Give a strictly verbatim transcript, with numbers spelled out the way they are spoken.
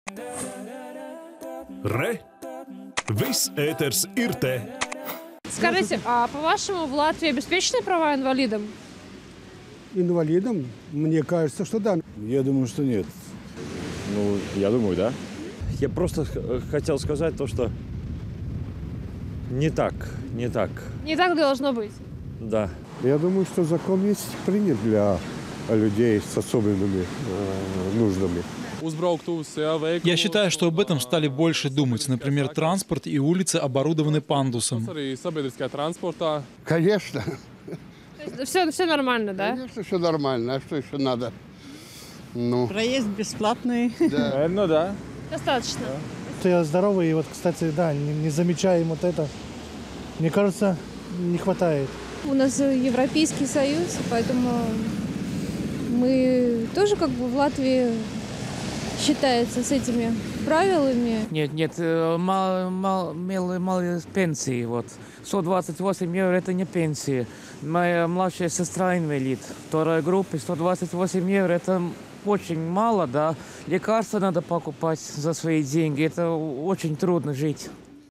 Re! Viss ēters ir te! Скажите, а по-вашему в Латвии обеспечены права инвалидам? Инвалидам? Мне кажется, что да. Я думаю, что нет. Ну, я думаю, да. Я просто х- хотел сказать то, что не так, не так, Не так должно быть. да. Я думаю, что закон есть принят для людей с особенными э, нуждами. Я считаю, что об этом стали больше думать. Например, транспорт и улицы оборудованы пандусом. Конечно. Все, все нормально, да? Конечно, все нормально. А что еще надо? Ну, Проезд бесплатный. да. Ну да. Достаточно. Я здоровый, и вот, кстати, да, не, не замечаем вот это. Мне кажется, не хватает. У нас Европейский Союз, поэтому мы тоже как бы в Латвии считается с этими правилами. Нет, нет, мало, мало, мало, мало пенсии. Вот. сто двадцать восемь евро – это не пенсия. Моя младшая сестра инвалид. Второй группы сто двадцать восемь евро – это очень мало, да. Лекарства надо покупать за свои деньги. Это очень трудно жить.